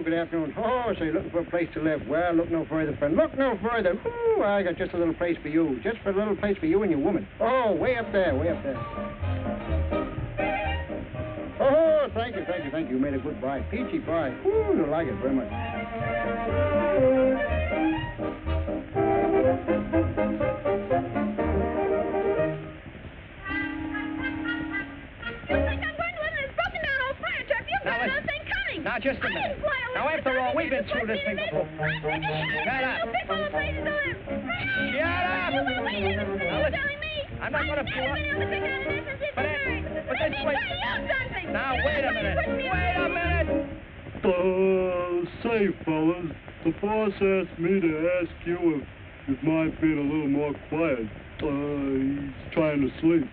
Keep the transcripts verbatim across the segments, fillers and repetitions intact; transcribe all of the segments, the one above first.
afternoon, good afternoon. Oh, so you're looking for a place to live. Well, look no further, friend. Look no further. Ooh, I got just a little place for you. Just for a little place for you and your woman. Oh, way up there, way up there. Oh, thank you, thank you, thank you. You made a good buy. Peachy buy. Ooh, you'll like it very much. Now, just a minute. Now, after all, we've been through this thing before. Shut up. Shut up. Now, listen. I'm not going to pull up. But, it, but this way. Now, wait a minute. Wait a minute. Uh, say, fellas, the boss asked me to ask you if you'd mind being a little more quiet. Uh, he's trying to sleep.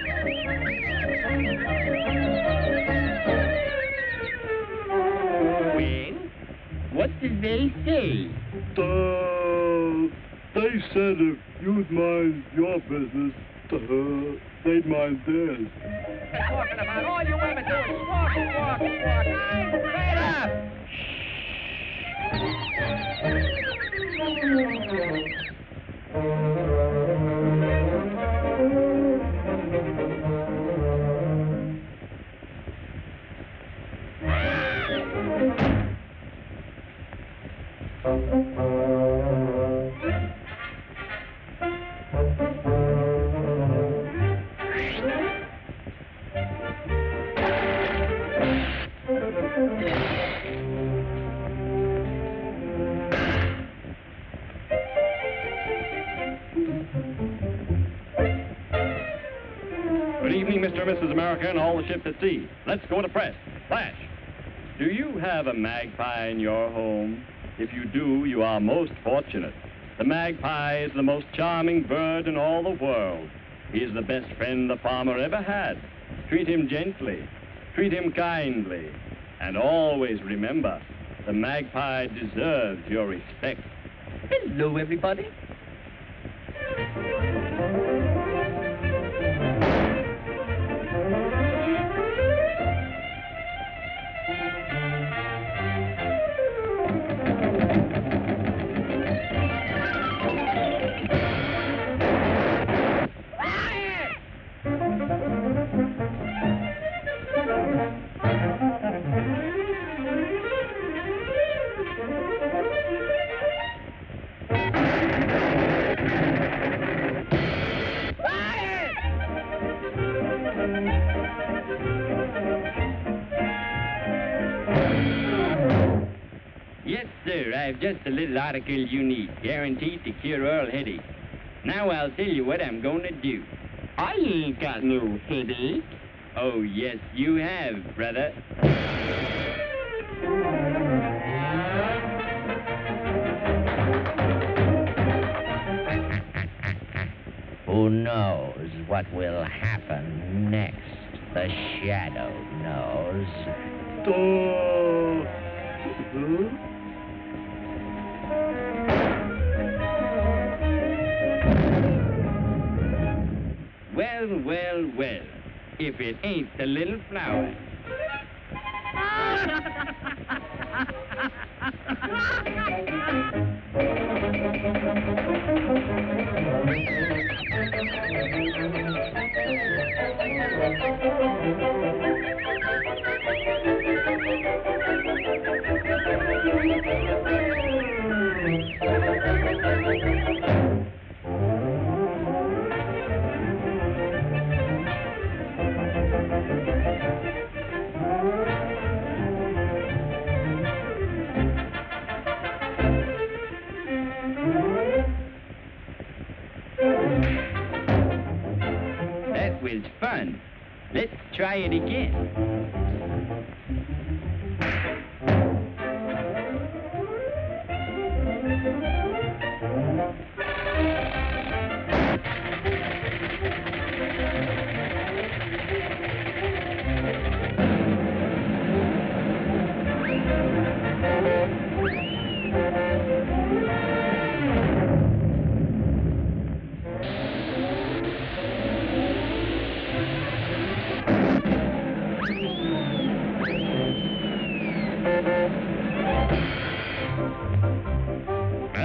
What did they say? Uh, they said if you'd mind your business, uh, they'd mind theirs. They're talking about all you ever do is walk, walk, walk. Straight up! Good evening, Mister and Missus America and all the ships at sea. Let's go to press. Flash. Do you have a magpie in your home? If you do, you are most fortunate. The magpie is the most charming bird in all the world. He is the best friend the farmer ever had. Treat him gently. Treat him kindly. And always remember, the magpie deserves your respect. Hello, everybody. Yes, sir, I've just a little article you need, guaranteed to cure all headache. Now I'll tell you what I'm going to do. I ain't got no headache. Oh, yes, you have, brother. Who knows what will happen next? The shadow knows. Uh, huh? Well, well, well, if it ain't the little flower. That was fun. Let's try it again.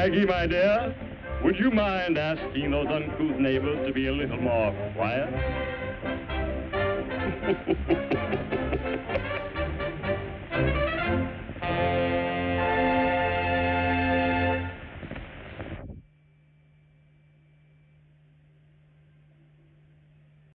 Maggie, my dear, would you mind asking those uncouth neighbors to be a little more quiet?